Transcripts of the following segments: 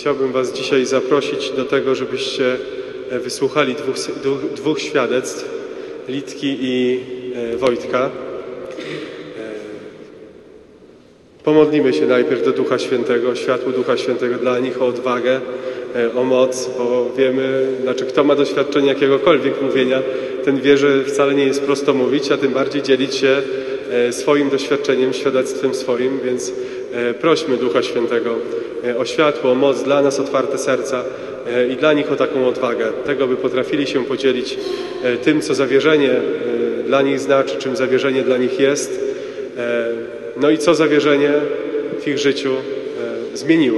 Chciałbym Was dzisiaj zaprosić do tego, żebyście wysłuchali dwóch świadectw, Litki i Wojtka. Pomodlimy się najpierw do Ducha Świętego, o światło Ducha Świętego dla nich, o odwagę, o moc, bo wiemy, kto ma doświadczenie jakiegokolwiek mówienia, ten wie, że wcale nie jest prosto mówić, a tym bardziej dzielić się swoim doświadczeniem, świadectwem swoim, więc prośmy Ducha Świętego o światło, o moc dla nas, otwarte serca i dla nich o taką odwagę, tego, by potrafili się podzielić tym, co zawierzenie dla nich znaczy, czym zawierzenie dla nich jest, no i co zawierzenie w ich życiu zmieniło.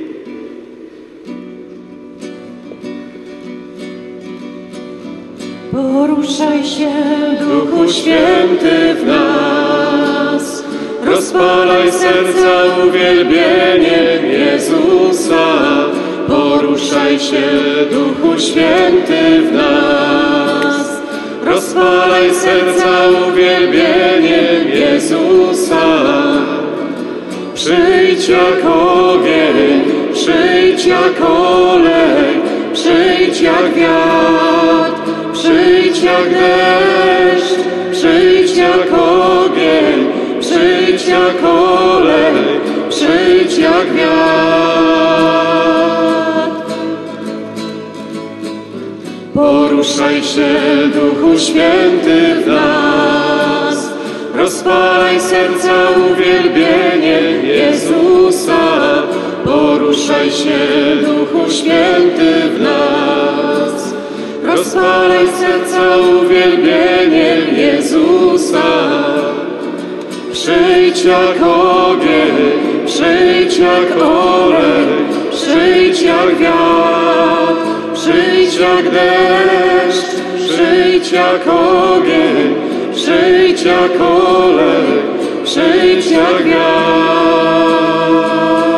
Poruszaj się, Duchu Święty, w nas, rozpalaj serca uwielbieniem Jezusa. Poruszaj się, Duchu Święty, w nas, rozpalaj serca uwielbieniem Jezusa. Przyjdź jak ogień, przyjdź jak olej, przyjdź jak wiatr, przyjdź jak deszcz, przyjdź jak ogień, przyjdź jak olej, przyjdź jak wiatr. Poruszaj się, Duchu Święty, w nas, rozpalaj serca uwielbieniem Jezusa. Poruszaj się, Duchu Święty, w nas, rozpalaj serca uwielbieniem Jezusa. Przyjdź jak ogień, przyjdź jak olej, przyjdź jak wiatr, przyjdź jak deszcz, przyjdź jak ogień, przyjdź jak olej, przyjdź jak wiatr.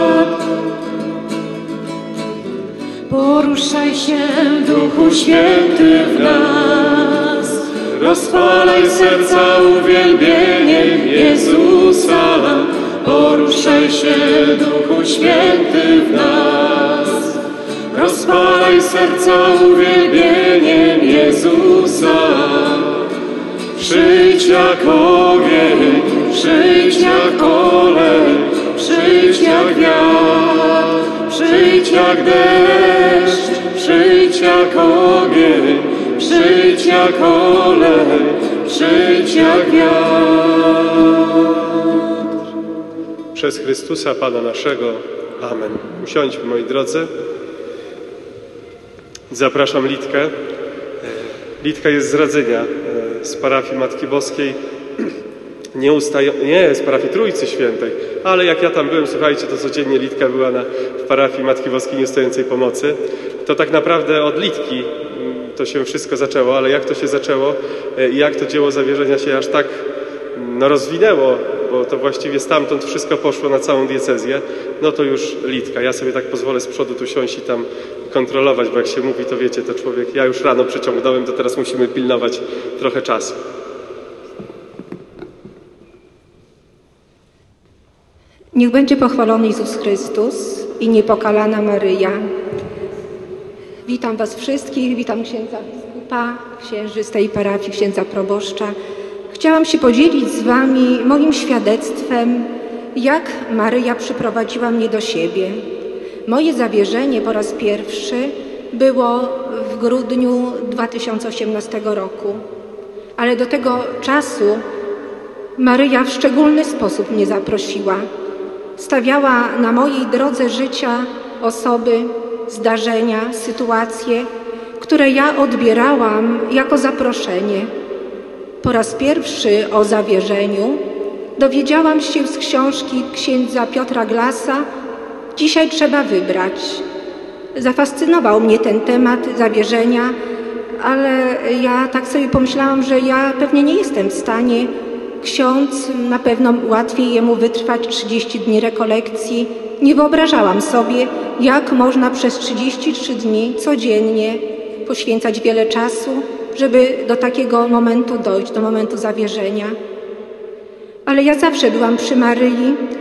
Poruszaj się, Duchu Święty, w nas, rozpalaj serca uwielbieniem Jezusa. Poruszaj się, Duchu Święty, w nas, rozpalaj serca uwielbieniem Jezusa. Przyjdź jak ogień, przyjdź jak olej, przyjdź jak wiatr, przyjdź jak deszcz, przyjdź jak ogień, przyjdź jak olej, przyjdź jak wiatr. Przez Chrystusa Pana naszego. Amen. Usiądźmy, moi drodzy. Zapraszam Litkę. Litka jest z Radzenia, z parafii Matki Boskiej. Nie, z parafii Trójcy Świętej, ale jak ja tam byłem, słuchajcie, to codziennie Litka była w parafii Matki Boskiej Nieustającej Pomocy. To tak naprawdę od Litki to się wszystko zaczęło, ale jak to się zaczęło i jak to dzieło zawierzenia się aż tak rozwinęło, bo to właściwie stamtąd wszystko poszło na całą diecezję, no to już Litka. Ja sobie tak pozwolę z przodu tu siąść i tam kontrolować, bo jak się mówi, to wiecie, to człowiek, ja już rano przeciągnąłem, to teraz musimy pilnować trochę czasu. Niech będzie pochwalony Jezus Chrystus i niepokalana Maryja. Witam Was wszystkich, witam księdza biskupa, księży z tej parafii, księdza proboszcza. Chciałam się podzielić z Wami moim świadectwem, jak Maryja przyprowadziła mnie do siebie. Moje zawierzenie po raz pierwszy było w grudniu 2018 roku, ale do tego czasu Maryja w szczególny sposób mnie zaprosiła. Stawiała na mojej drodze życia osoby, zdarzenia, sytuacje, które ja odbierałam jako zaproszenie. Po raz pierwszy o zawierzeniu dowiedziałam się z książki księdza Piotra Glasa „Dzisiaj trzeba wybrać”. Zafascynował mnie ten temat zawierzenia, ale ja tak sobie pomyślałam, że ja pewnie nie jestem w stanie. Ksiądz, na pewno łatwiej jemu wytrwać 30 dni rekolekcji. Nie wyobrażałam sobie, jak można przez 33 dni codziennie poświęcać wiele czasu, żeby do takiego momentu dojść, do momentu zawierzenia. Ale ja zawsze byłam przy Maryi.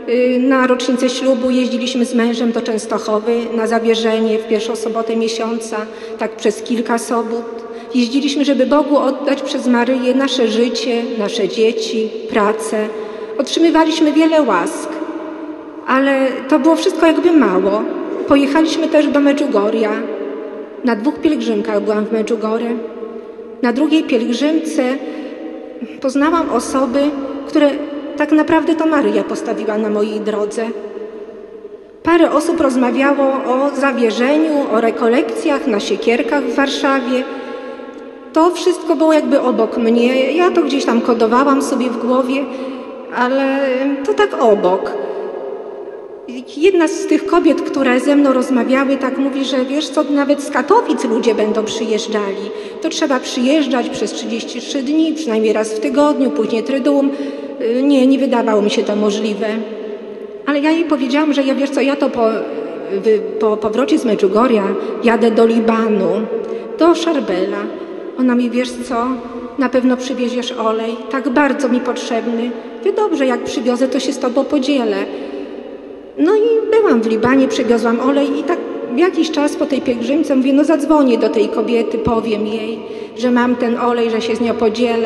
Na rocznicę ślubu jeździliśmy z mężem do Częstochowy na zawierzenie w pierwszą sobotę miesiąca, tak przez kilka sobót. Jeździliśmy, żeby Bogu oddać przez Maryję nasze życie, nasze dzieci, pracę. Otrzymywaliśmy wiele łask, ale to było wszystko jakby mało. Pojechaliśmy też do Medjugorja. Na 2 pielgrzymkach byłam w Medjugorje. Na drugiej pielgrzymce poznałam osoby, które tak naprawdę to Maryja postawiła na mojej drodze. Parę osób rozmawiało o zawierzeniu, o rekolekcjach na Siekierkach w Warszawie. To wszystko było jakby obok mnie. Ja to gdzieś tam kodowałam sobie w głowie, ale to tak obok. Jedna z tych kobiet, które ze mną rozmawiały, tak mówi, że wiesz co, nawet z Katowic ludzie będą przyjeżdżali. To trzeba przyjeżdżać przez 33 dni, przynajmniej raz w tygodniu, później Triduum. Nie wydawało mi się to możliwe. Ale ja jej powiedziałam, że ja wiesz co, ja to po powrocie z Medjugorja jadę do Libanu, do Szarbela. Ona mi, wiesz co, na pewno przywieziesz olej, tak bardzo mi potrzebny. Wie dobrze, jak przywiozę, to się z tobą podzielę. No i byłam w Libanie, przywiozłam olej i tak jakiś czas po tej pielgrzymce mówię, no zadzwonię do tej kobiety, powiem jej, że mam ten olej, że się z nią podzielę.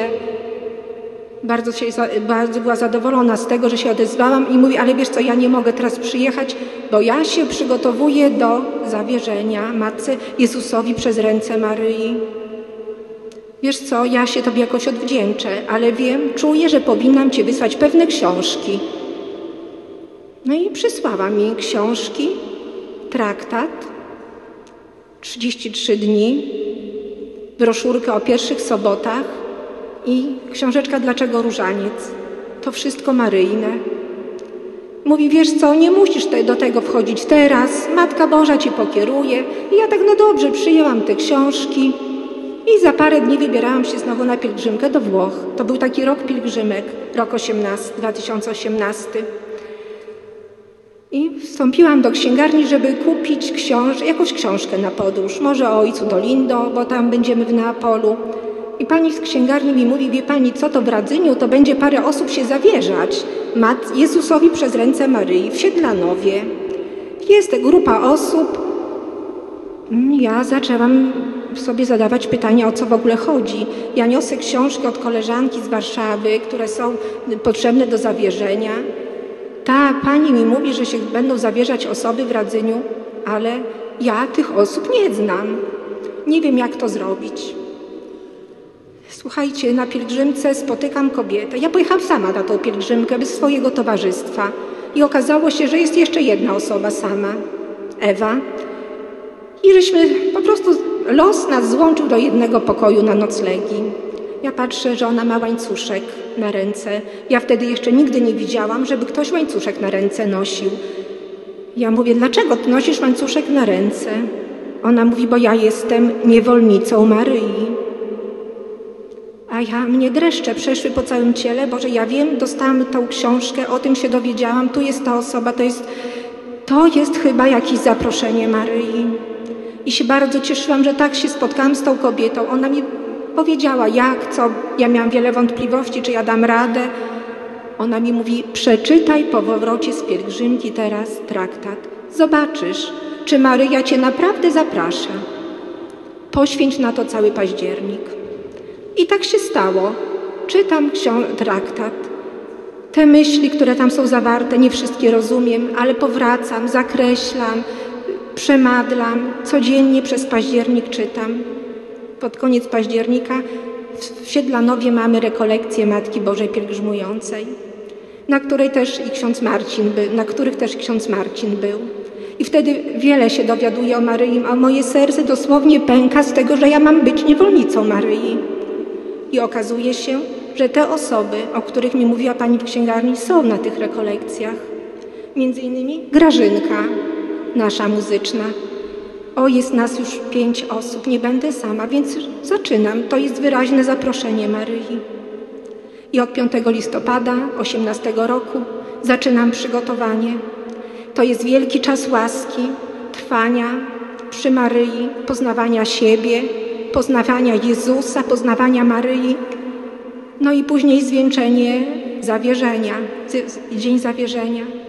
Bardzo była zadowolona z tego, że się odezwałam i mówi, ale wiesz co, ja nie mogę teraz przyjechać, bo ja się przygotowuję do zawierzenia Matce Jezusowi przez ręce Maryi. Wiesz co, ja się tobie jakoś odwdzięczę, ale czuję, że powinnam ci wysłać pewne książki. No i przysłała mi książki, traktat, 33 dni, broszurkę o pierwszych sobotach i książeczka Dlaczego różaniec. To wszystko maryjne. Mówi, wiesz co, nie musisz do tego wchodzić teraz, Matka Boża ci pokieruje. I ja tak, no dobrze, przyjęłam te książki i za parę dni wybierałam się znowu na pielgrzymkę do Włoch. To był taki rok pielgrzymek, rok 2018. I wstąpiłam do księgarni, żeby kupić jakąś książkę na podróż. Może o ojcu Dolindo, bo tam będziemy w Neapolu. I pani z księgarni mi mówi, wie pani co, to w Radzyniu to będzie parę osób się zawierzać Jezusowi przez ręce Maryi w Siedlanowie. Jest grupa osób. Ja zaczęłam sobie zadawać pytania, o co w ogóle chodzi. Ja niosę książki od koleżanki z Warszawy, które są potrzebne do zawierzenia. Ta pani mi mówi, że się będą zawierzać osoby w Radzyniu, ale ja tych osób nie znam. Nie wiem, jak to zrobić. Słuchajcie, na pielgrzymce spotykam kobietę. Ja pojechałam sama na tą pielgrzymkę bez swojego towarzystwa. I okazało się, że jest jeszcze jedna osoba sama, Ewa. I żeśmy po prostu, los nas złączył do jednego pokoju na noclegi. Ja patrzę, że ona ma łańcuszek na ręce. Ja wtedy jeszcze nigdy nie widziałam, żeby ktoś łańcuszek na ręce nosił. Ja mówię, dlaczego ty nosisz łańcuszek na ręce? Ona mówi, bo ja jestem niewolnicą Maryi. A mnie dreszcze przeszły po całym ciele, Boże, ja wiem, dostałam tą książkę, o tym się dowiedziałam, tu jest ta osoba, to jest chyba jakieś zaproszenie Maryi. I się bardzo cieszyłam, że tak się spotkałam z tą kobietą. Ona mi powiedziała, co. Ja miałam wiele wątpliwości, czy ja dam radę. Ona mi mówi, przeczytaj po powrocie z pielgrzymki teraz traktat. Zobaczysz, czy Maryja cię naprawdę zaprasza. Poświęć na to cały październik. I tak się stało. Czytam traktat. Te myśli, które tam są zawarte, nie wszystkie rozumiem, ale powracam, zakreślam, przemadlam. Codziennie przez październik czytam. Pod koniec października w Siedlanowie mamy rekolekcję Matki Bożej Pielgrzymującej, na których też ksiądz Marcin był. I wtedy wiele się dowiaduję o Maryi, a moje serce dosłownie pęka z tego, że ja mam być niewolnicą Maryi. I okazuje się, że te osoby, o których mi mówiła pani w księgarni, są na tych rekolekcjach. Między innymi Grażynka, nasza muzyczna. Jest nas już 5 osób, nie będę sama, więc zaczynam. To jest wyraźne zaproszenie Maryi. I od 5 listopada 18 roku zaczynam przygotowanie. To jest wielki czas łaski, trwania przy Maryi, poznawania siebie, poznawania Jezusa, poznawania Maryi. No i później zwieńczenie zawierzenia, dzień zawierzenia.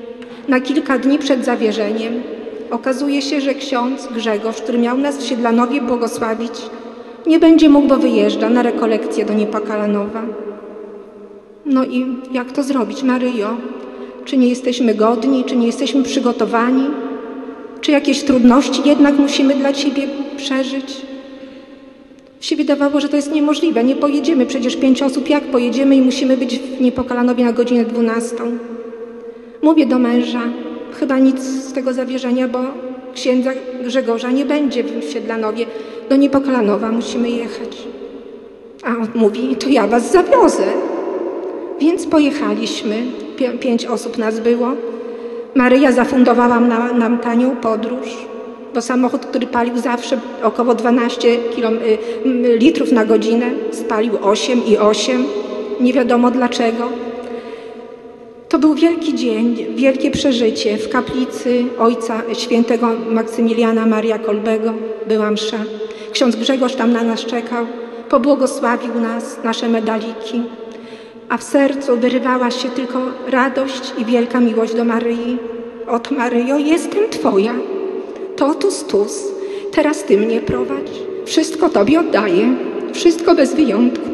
na kilka dni przed zawierzeniem. Okazuje się, że ksiądz Grzegorz, który miał nas w Siedlanowie błogosławić, nie będzie mógł, bo wyjeżdża na rekolekcję do Niepokalanowa. No i jak to zrobić, Maryjo? Czy nie jesteśmy godni, czy nie jesteśmy przygotowani? Czy jakieś trudności jednak musimy dla Ciebie przeżyć? Się wydawało, że to jest niemożliwe. Nie pojedziemy, przecież 5 osób, jak pojedziemy i musimy być w Niepokalanowie na godzinę 12. Mówię do męża, chyba nic z tego zawierzenia, bo księdza Grzegorza nie będzie w Siedlanowie. Do Niepokalanowa musimy jechać. A on mówi, to ja was zawiozę. Więc pojechaliśmy. 5 osób nas było. Maryja zafundowała nam tanią podróż, bo samochód, który palił zawsze około 12 litrów na godzinę, spalił 8,8. Nie wiadomo dlaczego. To był wielki dzień, wielkie przeżycie. W kaplicy Ojca Świętego Maksymiliana Maria Kolbego była msza. Ksiądz Grzegorz tam na nas czekał, pobłogosławił nas, nasze medaliki, a w sercu wyrywała się tylko radość i wielka miłość do Maryi. Ot Maryjo, jestem Twoja, totus tus, teraz Ty mnie prowadź, wszystko Tobie oddaję, wszystko bez wyjątku.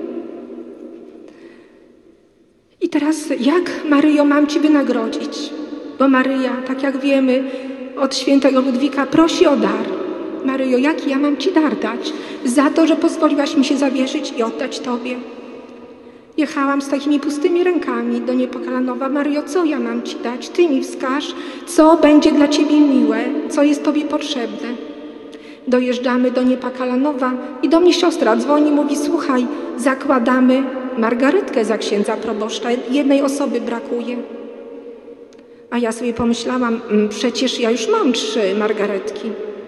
I teraz jak, Maryjo, mam Ci wynagrodzić? Bo Maryja, tak jak wiemy, od świętego Ludwika prosi o dar. Maryjo, jaki ja mam Ci dar dać? Za to, że pozwoliłaś mi się zawierzyć i oddać Tobie. Jechałam z takimi pustymi rękami do Niepokalanowa. Maryjo, co ja mam Ci dać? Ty mi wskaż, co będzie dla Ciebie miłe, co jest Tobie potrzebne. Dojeżdżamy do Niepokalanowa i do mnie siostra dzwoni, mówi, słuchaj, zakładamy margaretkę za księdza proboszcza. Jednej osoby brakuje. A ja sobie pomyślałam, przecież ja już mam 3 margaretki.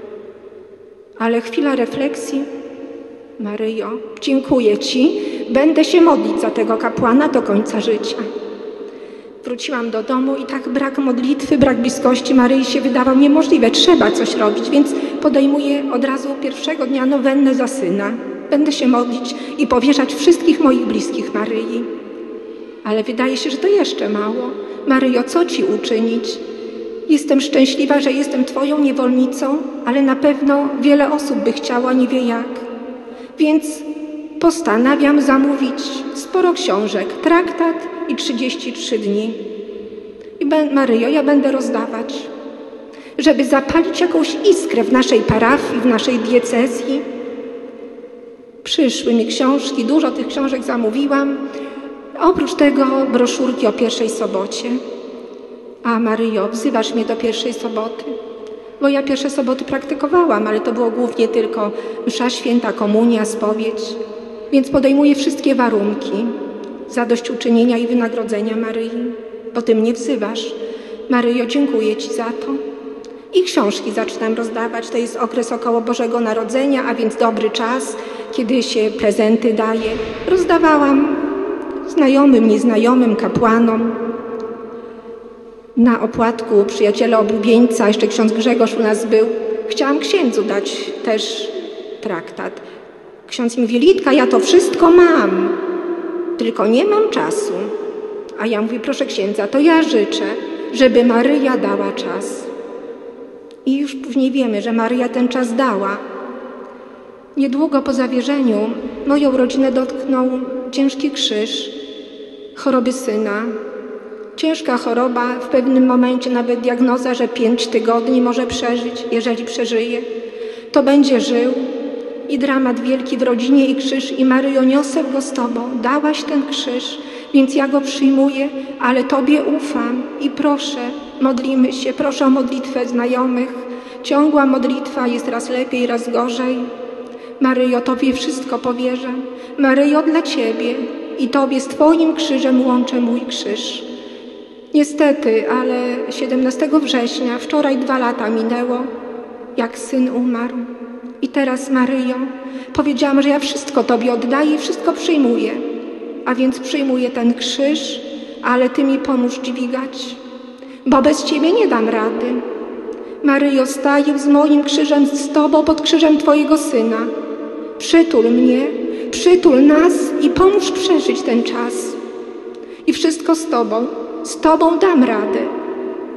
Ale chwila refleksji. Maryjo, dziękuję Ci, będę się modlić za tego kapłana do końca życia. Wróciłam do domu i tak brak modlitwy, brak bliskości Maryi się wydawał niemożliwe. Trzeba coś robić, więc podejmuję od razu pierwszego dnia nowennę za syna. Będę się modlić i powierzać wszystkich moich bliskich Maryi. Ale wydaje się, że to jeszcze mało. Maryjo, co Ci uczynić? Jestem szczęśliwa, że jestem Twoją niewolnicą, ale na pewno wiele osób by chciała, nie wie jak. Więc postanawiam zamówić sporo książek, traktat i 33 dni. I Maryjo, ja będę rozdawać, żeby zapalić jakąś iskrę w naszej parafii, w naszej diecezji. Przyszły mi książki, dużo tych książek zamówiłam. Oprócz tego broszurki o pierwszej sobocie. A Maryjo, wzywasz mnie do pierwszej soboty? Bo ja pierwsze soboty praktykowałam, ale to było głównie tylko msza święta, komunia, spowiedź. Więc podejmuję wszystkie warunki zadośćuczynienia i wynagrodzenia Maryi, bo Ty mnie wzywasz. Maryjo, dziękuję Ci za to. I książki zaczynam rozdawać. To jest okres około Bożego Narodzenia, a więc dobry czas, kiedy się prezenty daje. Rozdawałam znajomym, nieznajomym, kapłanom. Na opłatku przyjaciela oblubieńca, jeszcze ksiądz Grzegorz u nas był, chciałam księdzu dać też traktat. Ksiądz mi mówi, Litka, ja to wszystko mam, tylko nie mam czasu. A ja mówię, proszę księdza, to ja życzę, żeby Maryja dała czas. I już później wiemy, że Maryja ten czas dała. Niedługo po zawierzeniu moją rodzinę dotknął ciężki krzyż, choroby syna. Ciężka choroba, w pewnym momencie nawet diagnoza, że 5 tygodni może przeżyć, jeżeli przeżyje. To będzie żył i dramat wielki w rodzinie i krzyż i Maryjo, niosę go z Tobą. Dałaś ten krzyż, więc ja go przyjmuję, ale Tobie ufam i proszę, modlimy się, proszę o modlitwę znajomych. Ciągła modlitwa, jest raz lepiej, raz gorzej. Maryjo, Tobie wszystko powierzę. Maryjo, dla Ciebie i Tobie z Twoim krzyżem łączę mój krzyż. Niestety, ale 17 września, wczoraj 2 lata minęło, jak syn umarł. I teraz, Maryjo, powiedziałam, że ja wszystko Tobie oddaję i wszystko przyjmuję. A więc przyjmuję ten krzyż, ale Ty mi pomóż dźwigać, bo bez Ciebie nie dam rady. Maryjo, staję z moim krzyżem, z Tobą pod krzyżem Twojego Syna. Przytul mnie, przytul nas i pomóż przeżyć ten czas. I wszystko z Tobą dam radę.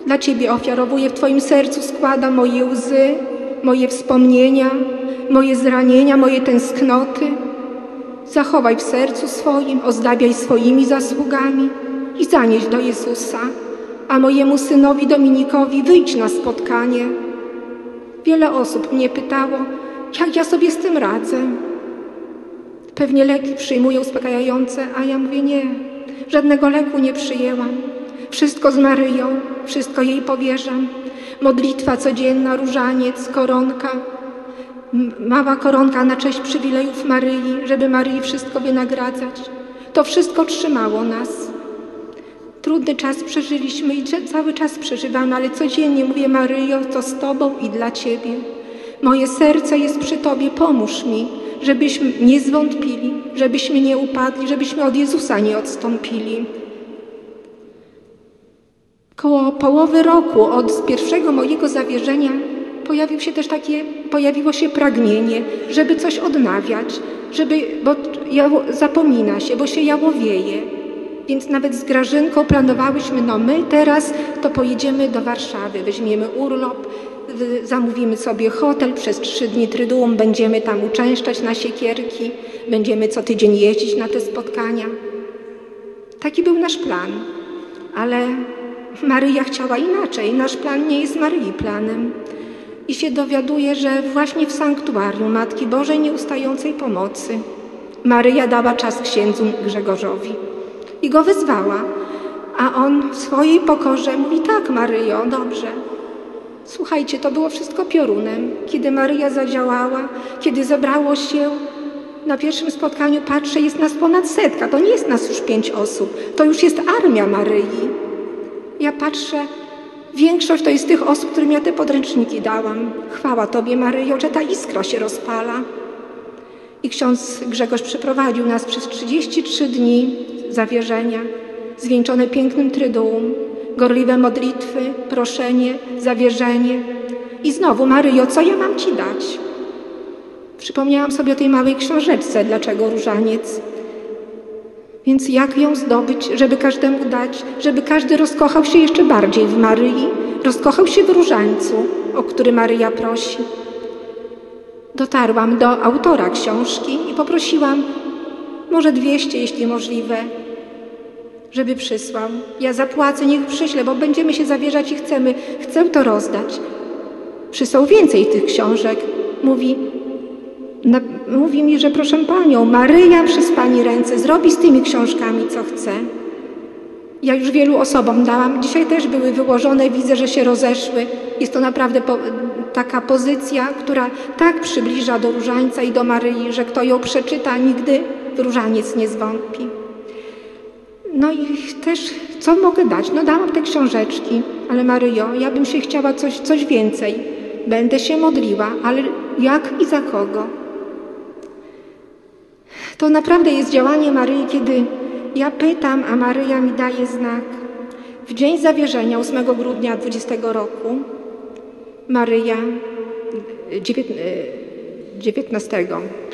Dla Ciebie ofiarowuję, w Twoim sercu składam moje łzy, moje wspomnienia, moje zranienia, moje tęsknoty. Zachowaj w sercu swoim, ozdabiaj swoimi zasługami i zanieś do Jezusa, a mojemu synowi Dominikowi wyjdź na spotkanie. Wiele osób mnie pytało, jak ja sobie z tym radzę. Pewnie leki przyjmuję uspokajające, a ja mówię nie, żadnego leku nie przyjęłam. Wszystko z Maryją, wszystko jej powierzam. Modlitwa codzienna, różaniec, koronka, mała koronka na cześć przywilejów Maryi, żeby Maryi wszystko wynagradzać. To wszystko trzymało nas. Trudny czas przeżyliśmy i cały czas przeżywamy, ale codziennie mówię, Maryjo, to z Tobą i dla Ciebie. Moje serce jest przy Tobie, pomóż mi, żebyśmy nie zwątpili, żebyśmy nie upadli, żebyśmy od Jezusa nie odstąpili. Koło połowy roku od pierwszego mojego zawierzenia pojawiło się pragnienie, żeby coś odnawiać, bo zapomina się, bo się jałowieje. Więc nawet z Grażynką planowałyśmy, my teraz to pojedziemy do Warszawy, weźmiemy urlop, zamówimy sobie hotel, przez 3 dni Tryduum będziemy tam uczęszczać na siekierki, będziemy co tydzień jeździć na te spotkania. Taki był nasz plan, ale Maryja chciała inaczej. Nasz plan nie jest Maryi planem. I się dowiaduję, że właśnie w sanktuarium Matki Bożej Nieustającej Pomocy Maryja dała czas księdzu Grzegorzowi i go wezwała, a on w swojej pokorze mówi, tak Maryjo, dobrze. Słuchajcie, to było wszystko piorunem. Kiedy Maryja zadziałała, kiedy zebrało się na pierwszym spotkaniu, patrzę, jest nas ponad 100, to nie jest nas już 5 osób, to już jest armia Maryi. Ja patrzę, większość to jest tych osób, którym ja te podręczniki dałam. Chwała Tobie, Maryjo, że ta iskra się rozpala. I ksiądz Grzegorz przeprowadził nas przez 33 dni zawierzenia, zwieńczone pięknym Tryduum, gorliwe modlitwy, proszenie, zawierzenie. I znowu, Maryjo, co ja mam Ci dać? Przypomniałam sobie o tej małej książeczce, dlaczego różaniec. Więc jak ją zdobyć, żeby każdemu dać, żeby każdy rozkochał się jeszcze bardziej w Maryi, rozkochał się w różańcu, o który Maryja prosi. Dotarłam do autora książki i poprosiłam, może 200, jeśli możliwe, żeby przysłał. Ja zapłacę, niech przyśle, bo będziemy się zawierzać i chcę to rozdać. Przysłał więcej tych książek. Mówi mi, że proszę Panią, Maryja przez Pani ręce zrobi z tymi książkami, co chce. Ja już wielu osobom dałam. Dzisiaj też były wyłożone, widzę, że się rozeszły. Jest to naprawdę taka pozycja, która tak przybliża do różańca i do Maryi, że kto ją przeczyta, nigdy w różaniec nie zwątpi. No i też, co mogę dać? Dałam te książeczki, ale Maryjo, ja bym się chciała coś więcej. Będę się modliła, ale jak i za kogo? To naprawdę jest działanie Maryi, kiedy ja pytam, a Maryja mi daje znak. W dzień zawierzenia, 8 grudnia 20 roku, Maryja, 19,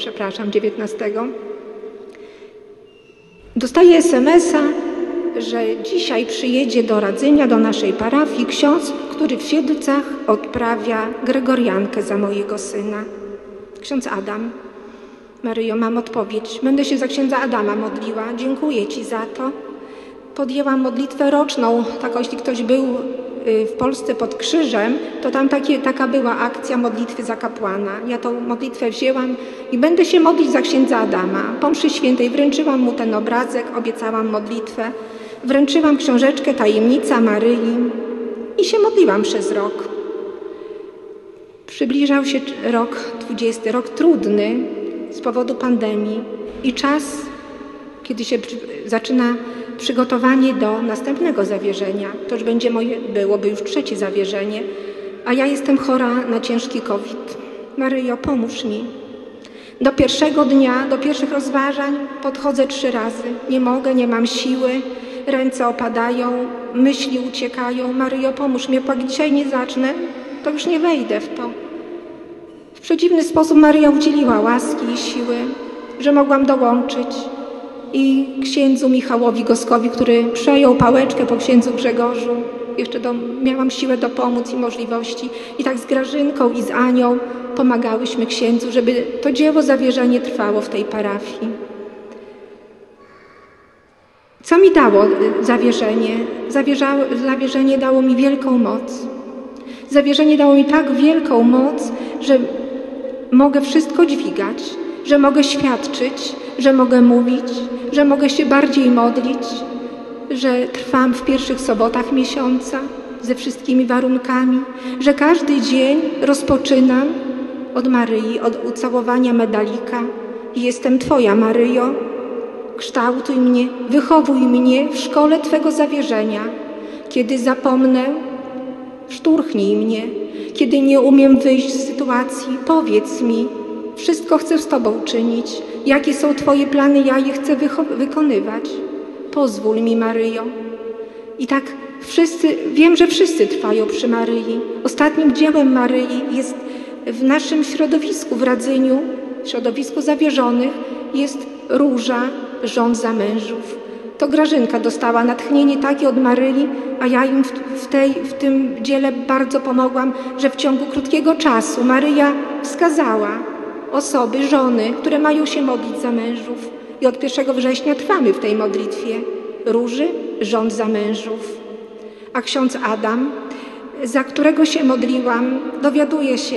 dostaje SMS-a, że dzisiaj przyjedzie do Radzynia, do naszej parafii ksiądz, który w Siedlcach odprawia Gregoriankę za mojego syna. Ksiądz Adam. Maryjo, mam odpowiedź. Będę się za księdza Adama modliła. Dziękuję Ci za to. Podjęłam modlitwę roczną. Jeśli ktoś był w Polsce pod krzyżem, to tam taka była akcja modlitwy za kapłana. Ja tą modlitwę wzięłam i będę się modlić za księdza Adama. Po mszy świętej wręczyłam mu ten obrazek, obiecałam modlitwę. Wręczyłam książeczkę Tajemnica Maryi i się modliłam przez rok. Przybliżał się rok 20, rok trudny z powodu pandemii i czas, kiedy się zaczyna przygotowanie do następnego zawierzenia. To już byłoby już 3 zawierzenie, a ja jestem chora na ciężki COVID. Maryjo, pomóż mi. Do pierwszego dnia, do pierwszych rozważań podchodzę 3 razy. Nie mogę, nie mam siły, ręce opadają, myśli uciekają. Maryjo, pomóż mi, jak dzisiaj nie zacznę, to już nie wejdę w to. W przedziwny sposób Maryja udzieliła łaski i siły, że mogłam dołączyć. I księdzu Michałowi Goskowi, który przejął pałeczkę po księdzu Grzegorzu, jeszcze miałam siłę do pomóc i możliwości. I tak z Grażynką i z Anią pomagałyśmy księdzu, żeby to dzieło zawierzenie trwało w tej parafii. Co mi dało zawierzenie? Zawierzenie dało mi wielką moc. Zawierzenie dało mi tak wielką moc, że mogę wszystko dźwigać, że mogę świadczyć, że mogę mówić, że mogę się bardziej modlić, że trwam w pierwszych sobotach miesiąca ze wszystkimi warunkami, że każdy dzień rozpoczynam od Maryi, od ucałowania medalika. Jestem Twoja, Maryjo. Kształtuj mnie, wychowuj mnie w szkole Twego zawierzenia. Kiedy zapomnę, szturchnij mnie. Kiedy nie umiem wyjść z sytuacji, powiedz mi. Wszystko chcę z Tobą czynić. Jakie są Twoje plany, ja je chcę wykonywać. Pozwól mi, Maryjo. I tak wiem, że wszyscy trwają przy Maryi. Ostatnim dziełem Maryi jest w naszym środowisku w Radzyniu, w środowisku zawierzonych, jest Róża żon za mężów. To Grażynka dostała natchnienie takie od Maryi, a ja im w tym dziele bardzo pomogłam, że w ciągu krótkiego czasu Maryja wskazała osoby, żony, które mają się modlić za mężów. I od 1 września trwamy w tej modlitwie Róży żon za mężów. A ksiądz Adam, za którego się modliłam, dowiaduje się,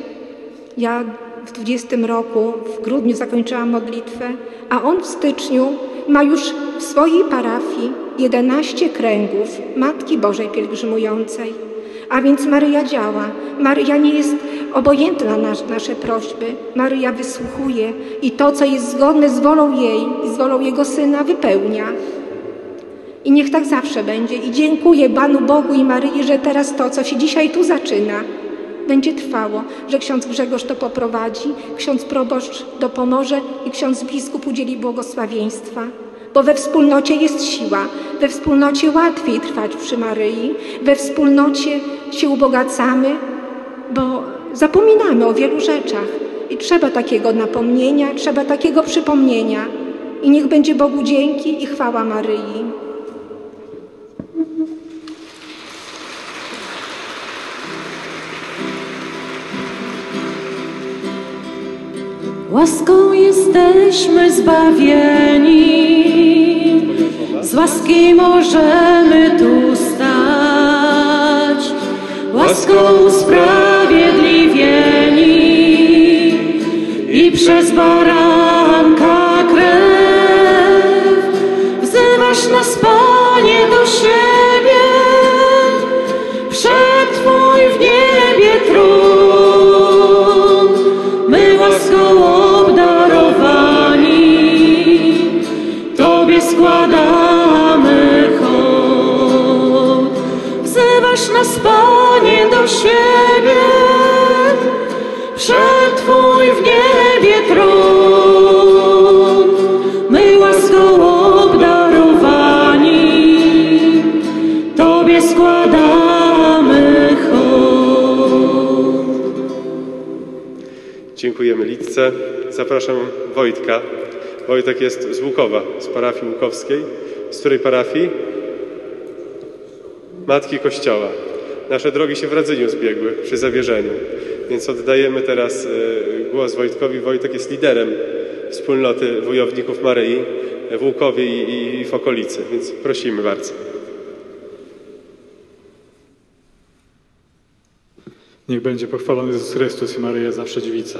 ja w 20 roku, w grudniu zakończyłam modlitwę, a on w styczniu ma już w swojej parafii 11 kręgów Matki Bożej Pielgrzymującej. A więc Maryja działa. Maryja nie jest obojętna na nasze prośby. Maryja wysłuchuje i to, co jest zgodne z wolą jej i z wolą Jego Syna, wypełnia. I niech tak zawsze będzie. I dziękuję Panu Bogu i Maryi, że teraz to, co się dzisiaj tu zaczyna, będzie trwało, że ksiądz Grzegorz to poprowadzi, ksiądz proboszcz dopomoże i ksiądz biskup udzieli błogosławieństwa. Bo we wspólnocie jest siła, we wspólnocie łatwiej trwać przy Maryi, we wspólnocie się ubogacamy, bo zapominamy o wielu rzeczach i trzeba takiego napomnienia, trzeba takiego przypomnienia. I niech będzie Bogu dzięki i chwała Maryi. Łaską jesteśmy zbawieni, z łaski możemy tu stać. Łaską usprawiedliwieni i przez baranka krew wzywasz nas, Panie, do siebie, przed Twój w niebie tron. My łaską Tobie składamy hołd. Wzywasz nas, Panie, do siebie, przed Twój w niebie tron. My łaską obdarowani Tobie składamy hołd. Dziękujemy Lidce. Zapraszam Wojtka. Wojtek jest z Łukowa, z parafii łukowskiej. Z której parafii? Matki Kościoła. Nasze drogi się w Radzyniu zbiegły przy zawierzeniu. Więc oddajemy teraz głos Wojtkowi. Wojtek jest liderem wspólnoty wojowników Maryi w Łukowie i w okolicy. Więc prosimy bardzo. Niech będzie pochwalony Jezus Chrystus i Maryja zawsze dziewica.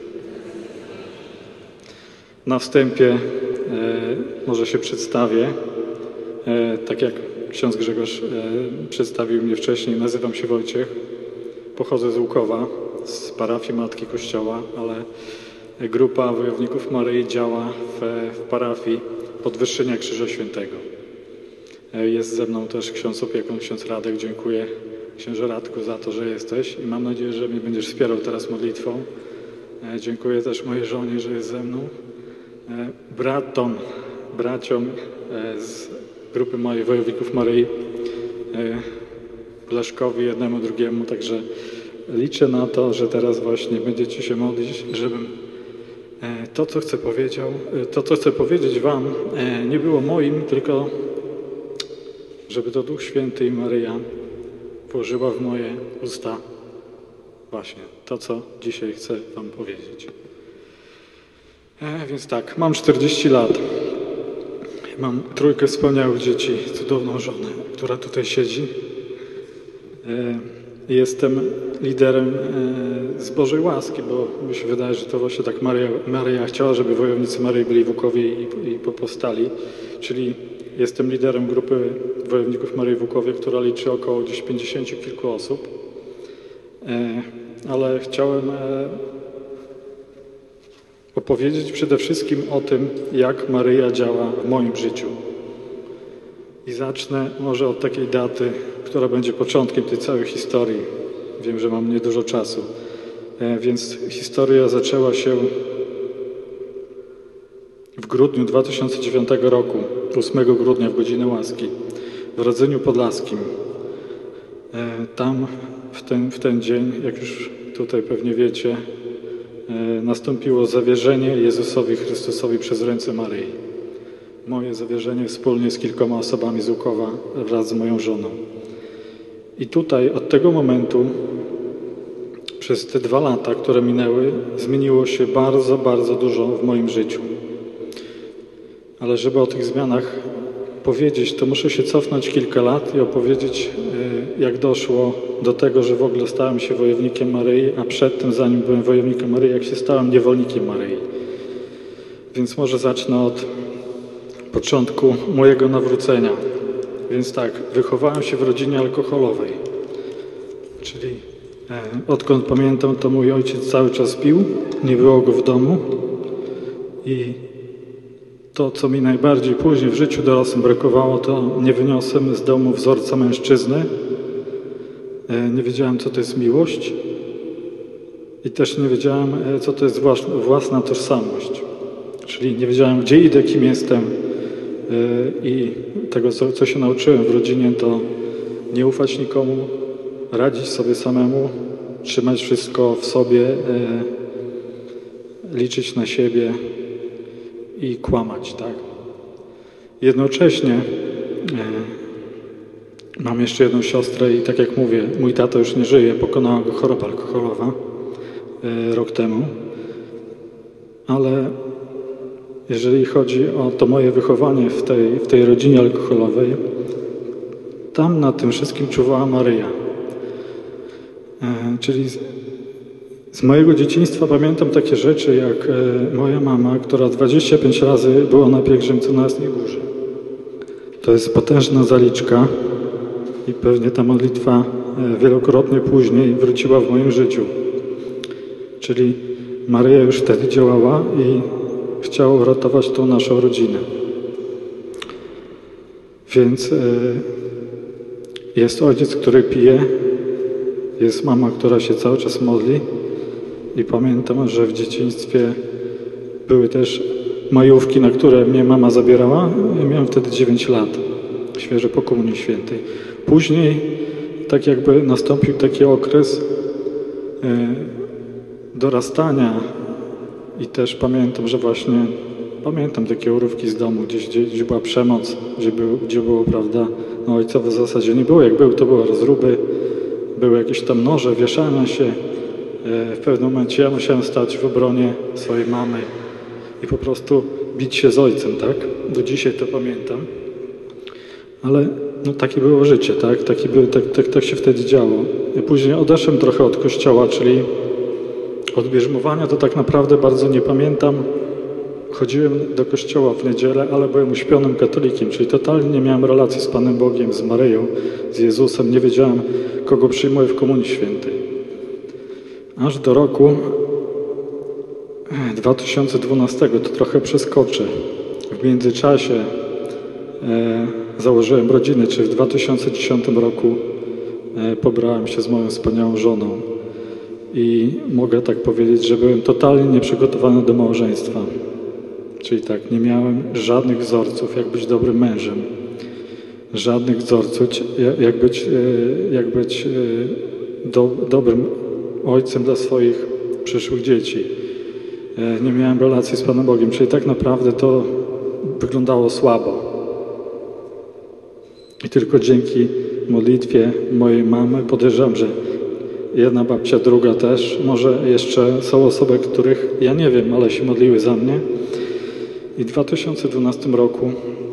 Na wstępie może się przedstawię, tak jak ksiądz Grzegorz przedstawił mnie wcześniej. Nazywam się Wojciech, pochodzę z Łukowa, z parafii Matki Kościoła, ale grupa Wojowników Maryi działa w parafii Podwyższenia Krzyża Świętego. Jest ze mną też ksiądz opiekun, ksiądz Radek. Dziękuję, księże Radku, za to, że jesteś i mam nadzieję, że mnie będziesz wspierał teraz modlitwą. Dziękuję też mojej żonie, że jest ze mną. Braciom z grupy Wojowników Maryi, Leszkowi, jednemu, drugiemu. Także liczę na to, że teraz właśnie będziecie się modlić, żebym to, co chcę powiedzieć wam, nie było moim, tylko żeby to Duch Święty i Maryja włożyła w moje usta właśnie to, co dzisiaj chcę wam powiedzieć. Więc tak, mam 40 lat. Mam 3 wspaniałych dzieci, cudowną żonę, która tutaj siedzi. Jestem liderem z Bożej łaski, bo mi się wydaje, że to właśnie tak Maryja chciała, żeby wojownicy Maryi byli w Łukowie i powstali. Czyli jestem liderem grupy wojowników Maryi w Łukowie, która liczy około gdzieś 50 kilku osób. Ale chciałem opowiedzieć przede wszystkim o tym, jak Maryja działa w moim życiu. I zacznę może od takiej daty, która będzie początkiem tej całej historii. Wiem, że mam niedużo czasu. Więc historia zaczęła się w grudniu 2009 roku, 8 grudnia w godzinę łaski, w Radzeniu Podlaskim. Tam w ten dzień, jak już tutaj pewnie wiecie, nastąpiło zawierzenie Jezusowi Chrystusowi przez ręce Maryi. Moje zawierzenie wspólnie z kilkoma osobami z Łukowa wraz z moją żoną. I tutaj od tego momentu przez te 2 lata, które minęły, zmieniło się bardzo, bardzo dużo w moim życiu. Ale żeby o tych zmianach powiedzieć, to muszę się cofnąć kilka lat i opowiedzieć, jak doszło do tego, że w ogóle stałem się wojownikiem Maryi, a przedtem, zanim byłem wojownikiem Maryi, jak się stałem niewolnikiem Maryi. Więc może zacznę od początku mojego nawrócenia. Więc tak, wychowałem się w rodzinie alkoholowej. Czyli odkąd pamiętam, to mój ojciec cały czas pił, nie było go w domu. I to, co mi najbardziej później w życiu dorosłym brakowało, to nie wyniosłem z domu wzorca mężczyzny. Nie wiedziałem, co to jest miłość. I też nie wiedziałem, co to jest własna tożsamość. Czyli nie wiedziałem, gdzie idę, kim jestem. I tego, co się nauczyłem w rodzinie, to nie ufać nikomu, radzić sobie samemu, trzymać wszystko w sobie, liczyć na siebie i kłamać, tak? Jednocześnie mam jeszcze jedną siostrę i tak jak mówię, mój tata już nie żyje, pokonała go choroba alkoholowa rok temu, ale jeżeli chodzi o to moje wychowanie w tej rodzinie alkoholowej, tam na tym wszystkim czuwała Maryja. Czyli z mojego dzieciństwa pamiętam takie rzeczy, jak moja mama, która 25 razy była na pielgrzymce na Jasnej Górze. To jest potężna zaliczka i pewnie ta modlitwa wielokrotnie później wróciła w moim życiu. Czyli Maryja już wtedy działała i chciała uratować tą naszą rodzinę. Więc jest ojciec, który pije, jest mama, która się cały czas modli i pamiętam, że w dzieciństwie były też majówki, na które mnie mama zabierała. Ja miałem wtedy 9 lat, świeżo po Komunii Świętej. Później tak jakby nastąpił taki okres dorastania i też pamiętam, że właśnie pamiętam takie urywki z domu, gdzieś była przemoc, gdzie było, prawda, no ojcowe w zasadzie nie było, jak był, to były rozruby, były jakieś tam noże, wieszania się. W pewnym momencie ja musiałem stać w obronie swojej mamy i po prostu bić się z ojcem, tak? Do dzisiaj to pamiętam. Ale no, takie było życie, tak? Tak się wtedy działo. I później odeszłem trochę od kościoła, czyli od bierzmowania to tak naprawdę bardzo nie pamiętam. Chodziłem do kościoła w niedzielę, ale byłem uśpionym katolikiem, czyli totalnie nie miałem relacji z Panem Bogiem, z Maryją, z Jezusem. Nie wiedziałem, kogo przyjmuję w Komunii Świętej. Aż do roku 2012, to trochę przeskoczę. W międzyczasie założyłem rodzinę, czyli w 2010 roku pobrałem się z moją wspaniałą żoną. I mogę tak powiedzieć, że byłem totalnie nieprzygotowany do małżeństwa. Czyli tak, nie miałem żadnych wzorców, jak być dobrym mężem. Żadnych wzorców, jak być dobrym ojcem dla swoich przyszłych dzieci. Nie miałem relacji z Panem Bogiem, czyli tak naprawdę to wyglądało słabo. I tylko dzięki modlitwie mojej mamy. Podejrzewam, że jedna babcia, druga też. Może jeszcze są osoby, których ja nie wiem, ale się modliły za mnie. I w 2012 roku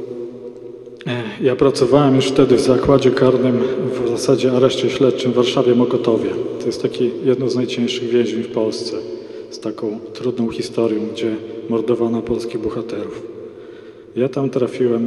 ja pracowałem już wtedy w zakładzie karnym, w zasadzie areszcie śledczym w Warszawie-Mokotowie. To jest taki jedno z najcięższych więzień w Polsce, z taką trudną historią, gdzie mordowano polskich bohaterów. Ja tam trafiłem,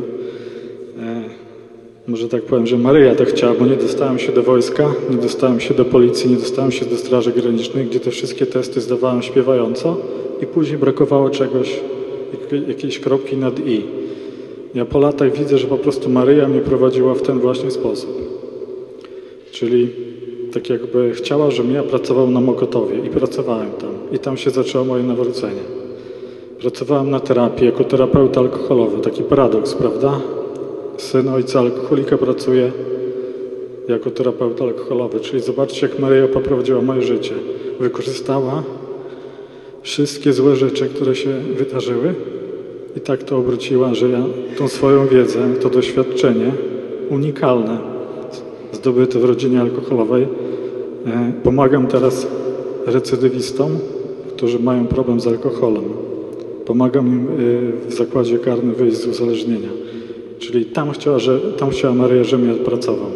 może tak powiem, że Maryja tak chciała, bo nie dostałem się do wojska, nie dostałem się do policji, nie dostałem się do Straży Granicznej, gdzie te wszystkie testy zdawałem śpiewająco i później brakowało czegoś, jakiejś kropki nad i. Ja po latach widzę, że po prostu Maryja mnie prowadziła w ten właśnie sposób. Czyli tak jakby chciała, żebym ja pracował na Mokotowie i pracowałem tam. I tam się zaczęło moje nawrócenie. Pracowałem na terapii jako terapeuta alkoholowy. Taki paradoks, prawda? Syn ojca alkoholika pracuje jako terapeuta alkoholowy. Czyli zobaczcie, jak Maryja poprowadziła moje życie. Wykorzystała wszystkie złe rzeczy, które się wydarzyły i tak to obróciła, że ja tą swoją wiedzę, to doświadczenie unikalne, zdobyte w rodzinie alkoholowej, pomagam teraz recydywistom, którzy mają problem z alkoholem. Pomagam im w zakładzie karnym wyjść z uzależnienia. Czyli tam chciała Maryja, żebym ja pracował.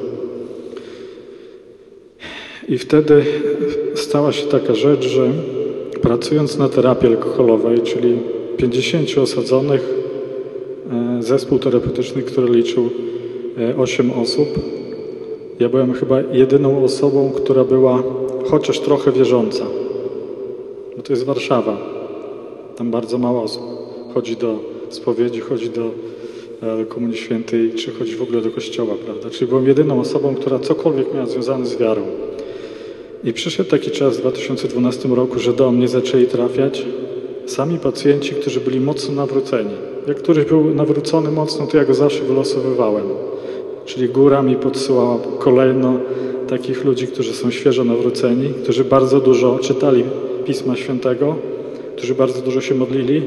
I wtedy stała się taka rzecz, że pracując na terapii alkoholowej, czyli 50 osadzonych, zespół terapeutyczny, który liczył 8 osób, ja byłem chyba jedyną osobą, która była chociaż trochę wierząca. Bo to jest Warszawa. Tam bardzo mało osób chodzi do spowiedzi, chodzi do Komunii Świętej, czy chodzi w ogóle do kościoła, prawda? Czyli byłem jedyną osobą, która cokolwiek miała związane z wiarą. I przyszedł taki czas w 2012 roku, że do mnie zaczęli trafiać sami pacjenci, którzy byli mocno nawróceni. Jak któryś był nawrócony mocno, to ja go zawsze wylosowywałem. Czyli góra mi podsyłała kolejno takich ludzi, którzy są świeżo nawróceni, którzy bardzo dużo czytali Pisma Świętego, którzy bardzo dużo się modlili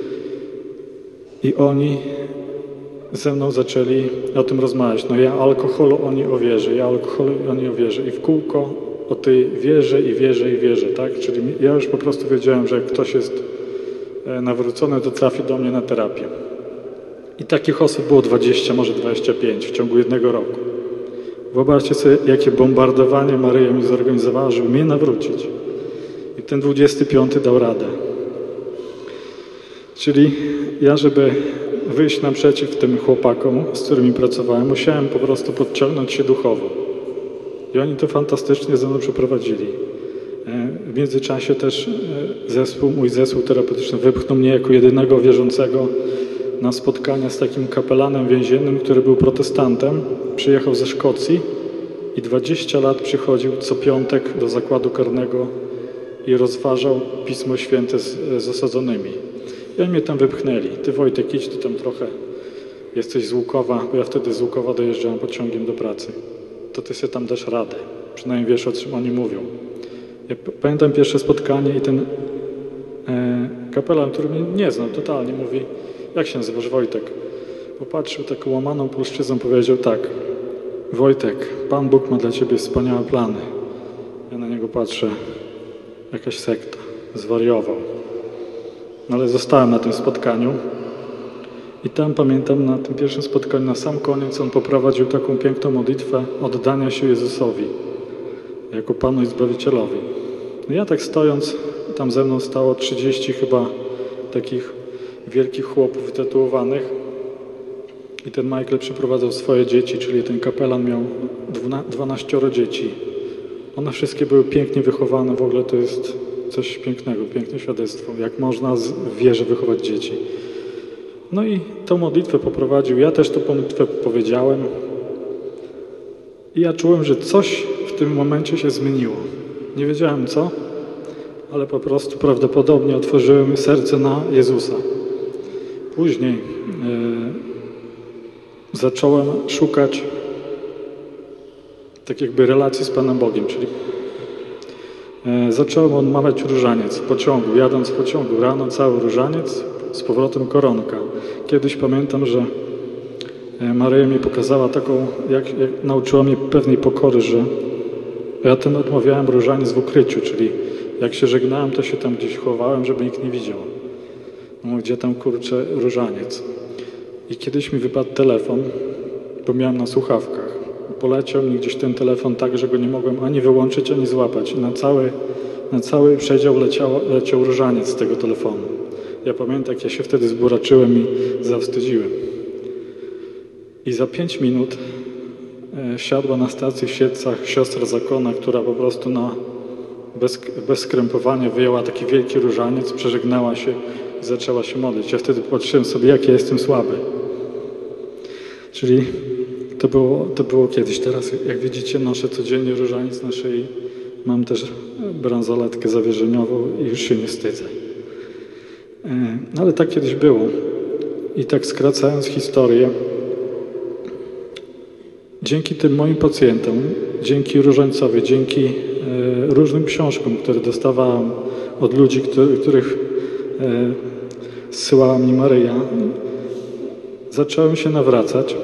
i oni ze mną zaczęli o tym rozmawiać. No ja alkoholu, oni o wierze, ja alkoholu, oni o wierze. I w kółko o tej wierze i wierze i wierze, tak? Czyli ja już po prostu wiedziałem, że jak ktoś jest nawrócony, to trafi do mnie na terapię. I takich osób było 20, może 25 w ciągu jednego roku. Wyobraźcie sobie, jakie bombardowanie Maryja mi zorganizowała, żeby mnie nawrócić. I ten 25 dał radę. Czyli ja, żeby wyjść naprzeciw tym chłopakom, z którymi pracowałem, musiałem po prostu podciągnąć się duchowo. I oni to fantastycznie ze mną przeprowadzili. W międzyczasie też mój zespół terapeutyczny wypchnął mnie jako jedynego wierzącego na spotkania z takim kapelanem więziennym, który był protestantem. Przyjechał ze Szkocji i 20 lat przychodził co piątek do zakładu karnego i rozważał Pismo Święte z osadzonymi. I oni mnie tam wypchnęli. Ty, Wojtek, idź, ty tam trochę jesteś z Łukowa, bo ja wtedy z Łukowa dojeżdżałem pociągiem do pracy. To ty sobie tam dasz radę. Przynajmniej wiesz, o czym oni mówią. Ja pamiętam pierwsze spotkanie i ten kapelan, który mnie nie znał totalnie, mówi: jak się nazywasz? Wojtek. Popatrzył taką łamaną polszczyzną, powiedział tak: Wojtek, Pan Bóg ma dla ciebie wspaniałe plany. Ja na niego patrzę, jakaś sekta, zwariował. No ale zostałem na tym spotkaniu i tam pamiętam, na tym pierwszym spotkaniu, na sam koniec on poprowadził taką piękną modlitwę oddania się Jezusowi jako Panu i Zbawicielowi. No ja tak stojąc, tam ze mną stało 30 chyba takich wielkich chłopów wytatuowanych i ten Michael przyprowadzał swoje dzieci, czyli ten kapelan miał 12 dzieci. One wszystkie były pięknie wychowane, w ogóle to jest coś pięknego, piękne świadectwo, jak można w wierze wychować dzieci. No i tą modlitwę poprowadził, ja też tą modlitwę powiedziałem i ja czułem, że coś w tym momencie się zmieniło. Nie wiedziałem co, ale po prostu prawdopodobnie otworzyłem serce na Jezusa. Później zacząłem szukać tak jakby relacji z Panem Bogiem, czyli zacząłem odmawiać różaniec w pociągu, jadąc w pociągu rano cały różaniec, z powrotem koronka. Kiedyś pamiętam, że Maryja mi pokazała taką, jak nauczyła mnie pewnej pokory, że ja ten odmawiałem różaniec w ukryciu, czyli jak się żegnałem, to się tam gdzieś chowałem, żeby nikt nie widział. No, gdzie tam, kurczę, różaniec. I kiedyś mi wypadł telefon, bo miałem na słuchawkach. Poleciał mi gdzieś ten telefon tak, że go nie mogłem ani wyłączyć, ani złapać. I na cały przedział leciał różaniec z tego telefonu. Ja pamiętam, jak ja się wtedy zburaczyłem i zawstydziłem. I za 5 minut siadła na stacji w Siedlcach siostra zakonna, która po prostu bez skrępowania wyjęła taki wielki różaniec, przeżegnała się i zaczęła się modlić. Ja wtedy patrzyłem sobie, jak ja jestem słaby. Czyli to było kiedyś. Teraz, jak widzicie, noszę codziennie różaniec na szyi. Mam też bransoletkę zawierzeniową i już się nie wstydzę. Ale tak kiedyś było. I tak skracając historię, dzięki tym moim pacjentom, dzięki różańcowi, dzięki różnym książkom, które dostawałem od ludzi, których zsyłała mi Maryja, zacząłem się nawracać.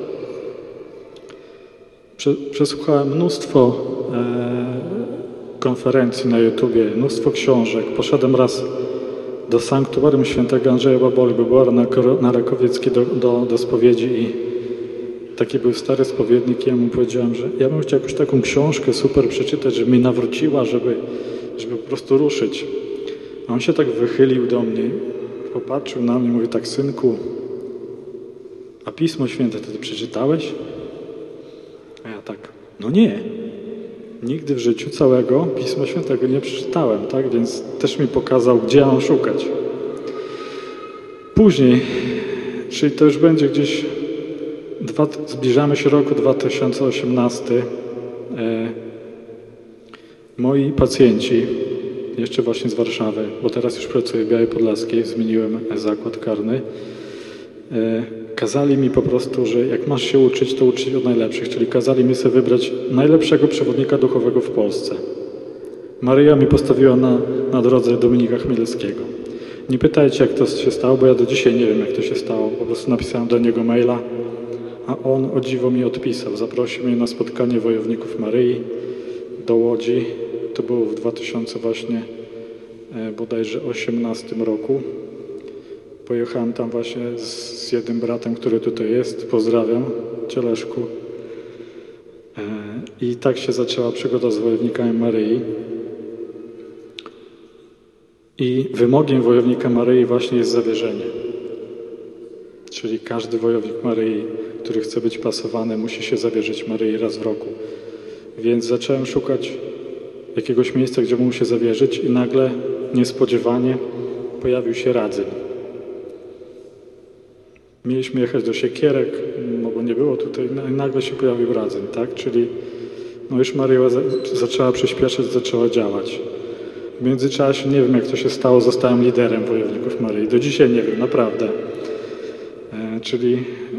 Przesłuchałem mnóstwo konferencji na YouTubie, mnóstwo książek. Poszedłem raz do Sanktuarium Świętego Andrzeja Baboli, bo była na Rakowieckiej do spowiedzi i taki był stary spowiednik i ja mu powiedziałem, że ja bym chciał jakąś taką książkę super przeczytać, żeby mnie nawróciła, żeby po prostu ruszyć. A on się tak wychylił do mnie, popatrzył na mnie, mówi tak: synku, a Pismo Święte ty przeczytałeś? A ja tak, no nie. Nigdy w życiu całego Pisma Świętego nie przeczytałem, tak? Więc też mi pokazał, gdzie ja mam szukać. Później, czyli to już będzie gdzieś, zbliżamy się roku 2018, moi pacjenci, jeszcze właśnie z Warszawy, bo teraz już pracuję w Białej Podlaskiej, zmieniłem zakład karny, kazali mi po prostu, że jak masz się uczyć, to uczyć od najlepszych, czyli kazali mi sobie wybrać najlepszego przewodnika duchowego w Polsce. Maryja mi postawiła na drodze Dominika Chmielewskiego. Nie pytajcie, jak to się stało, bo ja do dzisiaj nie wiem, jak to się stało. Po prostu napisałem do niego maila, a on o dziwo mi odpisał. Zaprosił mnie na spotkanie wojowników Maryi do Łodzi. To było w 2000 właśnie bodajże 18 roku. Pojechałem tam właśnie z jednym bratem, który tutaj jest. Pozdrawiam Cię, Leszku. I tak się zaczęła przygoda z wojownikami Maryi. I wymogiem wojownika Maryi właśnie jest zawierzenie. Czyli każdy wojownik Maryi, który chce być pasowany, musi się zawierzyć Maryi raz w roku. Więc zacząłem szukać jakiegoś miejsca, gdzie mógł się zawierzyć i nagle, niespodziewanie, pojawił się Radzyń. Mieliśmy jechać do Siekierek, no bo nie było tutaj, no i nagle się pojawił Radzyń, tak? Czyli no już Maryja zaczęła przyspieszać, zaczęła działać. W międzyczasie, nie wiem jak to się stało, zostałem liderem wojowników Maryi. Do dzisiaj nie wiem, naprawdę. Czyli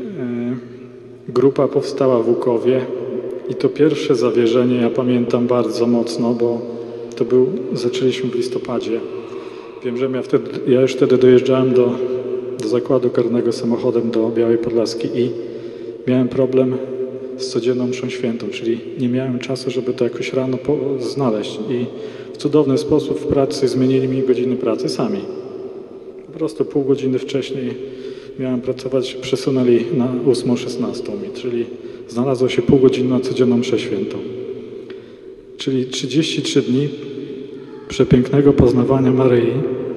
grupa powstała w Łukowie i to pierwsze zawierzenie ja pamiętam bardzo mocno, bo zaczęliśmy w listopadzie. Wiem, że ja już wtedy dojeżdżałem do zakładu karnego samochodem do Białej Podlaskiej i miałem problem z codzienną mszą świętą, czyli nie miałem czasu, żeby to jakoś rano znaleźć i w cudowny sposób w pracy zmienili mi godziny pracy sami. Po prostu pół godziny wcześniej miałem pracować, przesunęli na 8:16 mi, czyli znalazło się pół godziny na codzienną mszę świętą. Czyli 33 dni przepięknego poznawania Maryi.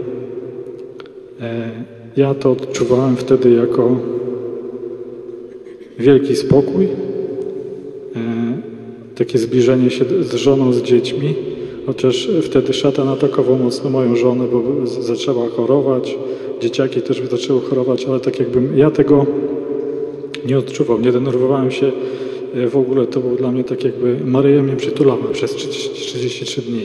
Ja to odczuwałem wtedy jako wielki spokój, takie zbliżenie się z żoną, z dziećmi, chociaż wtedy szatan atakował mocno moją żonę, bo zaczęła chorować, dzieciaki też zaczęły chorować, ale tak jakbym ja tego nie odczuwał, nie denerwowałem się w ogóle, to było dla mnie tak jakby Maryja mnie przytulała przez 33 dni.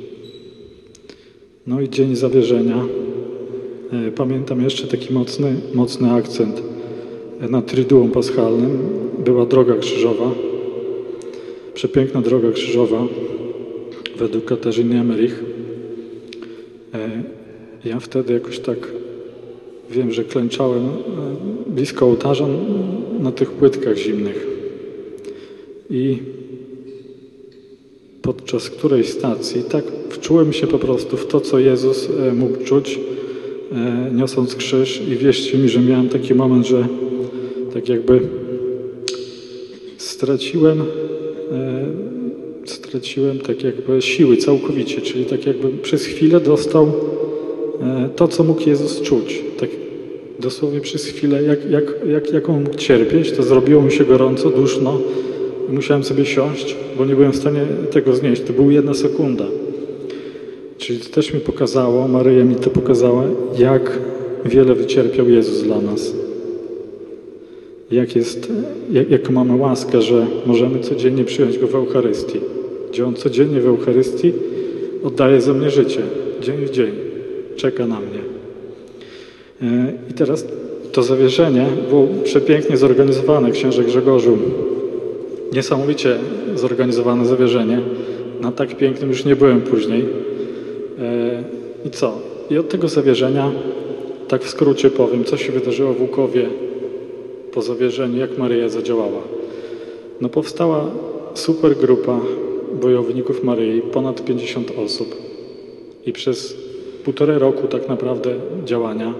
No i dzień zawierzenia. Pamiętam jeszcze taki mocny akcent. Na Triduum Paschalnym była droga krzyżowa, przepiękna droga krzyżowa według Katarzyny Emmerich. Ja wtedy jakoś tak wiem, że klęczałem blisko ołtarza, na tych płytkach zimnych. I podczas którejś stacji tak wczułem się po prostu w to, co Jezus mógł czuć, niosąc krzyż, i wierzcie mi, że miałem taki moment, że tak jakby straciłem tak jakby siły całkowicie, czyli tak jakby przez chwilę dostał to, co mógł Jezus czuć. Tak dosłownie przez chwilę, jak on mógł cierpieć, to zrobiło mi się gorąco, duszno. Musiałem sobie siąść, bo nie byłem w stanie tego znieść. To była 1 sekunda. Czyli to też mi pokazało, Maryja mi to pokazała, jak wiele wycierpiał Jezus dla nas. Jak mamy łaskę, że możemy codziennie przyjąć Go w Eucharystii. Gdzie On codziennie w Eucharystii oddaje za mnie życie. Dzień w dzień. Czeka na mnie. I teraz to zawierzenie było przepięknie zorganizowane, księże Grzegorzu. Niesamowicie zorganizowane zawierzenie. Na tak pięknym już nie byłem później. I co? I od tego zawierzenia, tak w skrócie powiem, co się wydarzyło w Łukowie po zawierzeniu, jak Maryja zadziałała. No powstała super grupa bojowników Maryi, ponad 50 osób. I przez 1,5 roku tak naprawdę działania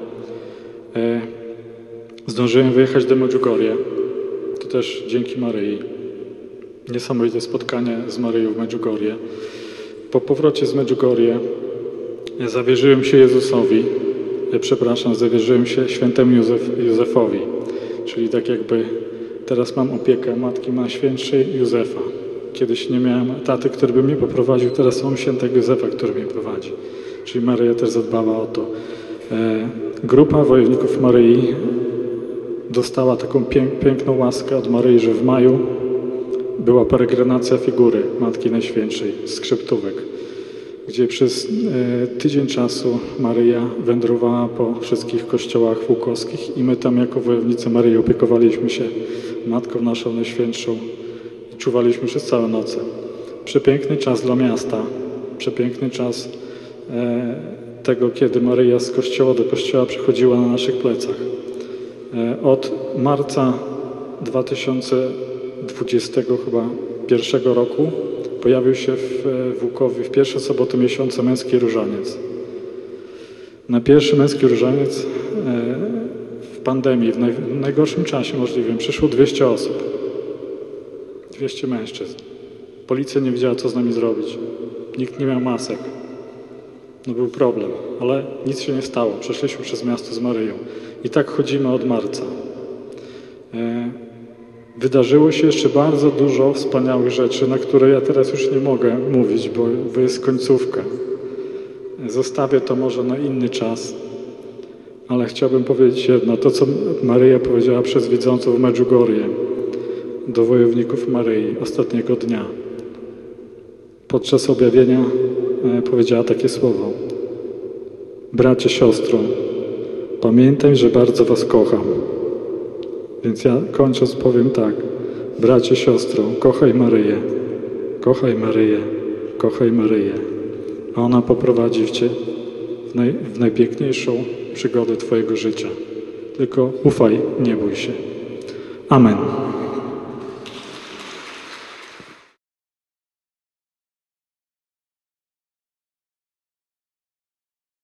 zdążyłem wyjechać do Medjugorje. To też dzięki Maryi. Niesamowite spotkanie z Maryją w Medjugorje. Po powrocie z Medjugorje zawierzyłem się Jezusowi, zawierzyłem się świętemu Józefowi. Czyli tak jakby teraz mam opiekę Matki Najświętszej Józefa. Kiedyś nie miałem taty, który by mnie poprowadził, teraz mam świętego Józefa, który mnie prowadzi. Czyli Maryja też zadbała o to. Grupa wojowników Maryi dostała taką piękną łaskę od Maryi, że w maju była peregrinacja figury Matki Najświętszej z Skrzyptówek, gdzie przez tydzień czasu Maryja wędrowała po wszystkich kościołach łukowskich i my tam jako wojownicy Maryi opiekowaliśmy się Matką naszą Najświętszą i czuwaliśmy przez całe noce. Przepiękny czas dla miasta, przepiękny czas tego, kiedy Maryja z kościoła do kościoła przychodziła na naszych plecach. Od marca 2020 chyba pierwszego roku pojawił się w Łukowie w pierwsze soboty miesiąca męski różaniec. Na pierwszy męski różaniec w pandemii, w najgorszym czasie możliwym, przyszło 200 osób. 200 mężczyzn. Policja nie wiedziała, co z nami zrobić. Nikt nie miał masek. No był problem, ale nic się nie stało. Przeszliśmy przez miasto z Maryją. I tak chodzimy od marca. Wydarzyło się jeszcze bardzo dużo wspaniałych rzeczy, na które ja teraz już nie mogę mówić, bo jest końcówka. Zostawię to może na inny czas, ale chciałbym powiedzieć jedno. To, co Maryja powiedziała przez widząców w Medjugorje do wojowników Maryi ostatniego dnia. Podczas objawienia powiedziała takie słowo. Bracie, siostro, pamiętaj, że bardzo was kocham. Więc ja kończąc powiem tak. Bracie, siostro, kochaj Maryję. Kochaj Maryję. Kochaj Maryję. A ona poprowadzi cię w najpiękniejszą przygodę twojego życia. Tylko ufaj, nie bój się. Amen.